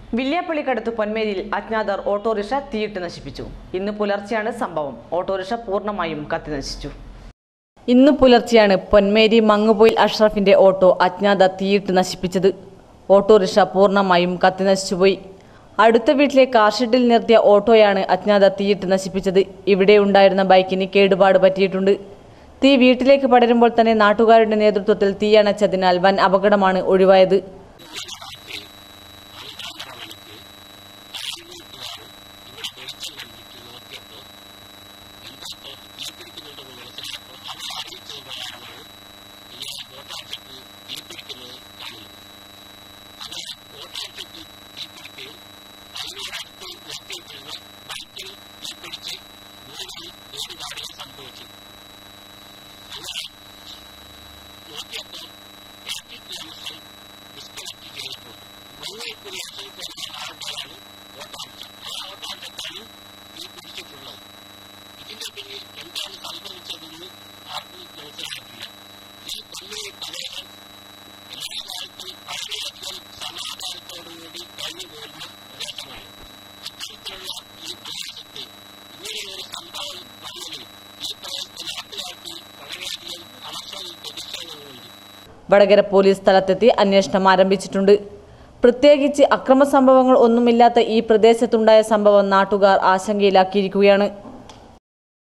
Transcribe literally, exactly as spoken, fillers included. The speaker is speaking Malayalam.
വില്യാപ്പള്ളിക്കടുത്ത് പൊന്മേരിയിൽ അജ്ഞാതർ ഓട്ടോറിക്ഷ തീയിട്ട് നശിപ്പിച്ചു. ഇന്ന് പുലർച്ചെയാണ് സംഭവം. ഓട്ടോറിക്ഷ പൂർണ്ണമായും കത്തിനശിച്ചു. ഇന്ന് പുലർച്ചെയാണ് പൊന്മേരി മങ്ങുപോയിൽ അഷ്റഫിന്റെ ഓട്ടോ അജ്ഞാതർ തീയിട്ട് നശിപ്പിച്ചത്. ഓട്ടോറിക്ഷ പൂർണ്ണമായും കത്തിനശിച്ചുപോയി. അടുത്ത വീട്ടിലെ കാർഷെഡിൽ നിർത്തിയ ഓട്ടോയാണ് അജ്ഞാതർ തീയിട്ട് നശിപ്പിച്ചത്. ഇവിടെ ഉണ്ടായിരുന്ന ബൈക്കിന് കേടുപാട് പറ്റിയിട്ടുണ്ട്. തീ വീട്ടിലേക്ക് പടരുമ്പോൾ തന്നെ നാട്ടുകാരുടെ നേതൃത്വത്തിൽ തീയണച്ചതിനാൽ വൻ അപകടമാണ് ഒഴിവായത്. വടകര പോലീസ് സ്ഥലത്തെത്തി അന്വേഷണം ആരംഭിച്ചിട്ടുണ്ട്. പ്രത്യേകിച്ച് അക്രമ സംഭവങ്ങൾ ഒന്നുമില്ലാത്ത ഈ പ്രദേശത്തുണ്ടായ സംഭവം നാട്ടുകാർ ആശങ്കയിലാക്കിയിരിക്കുകയാണ്.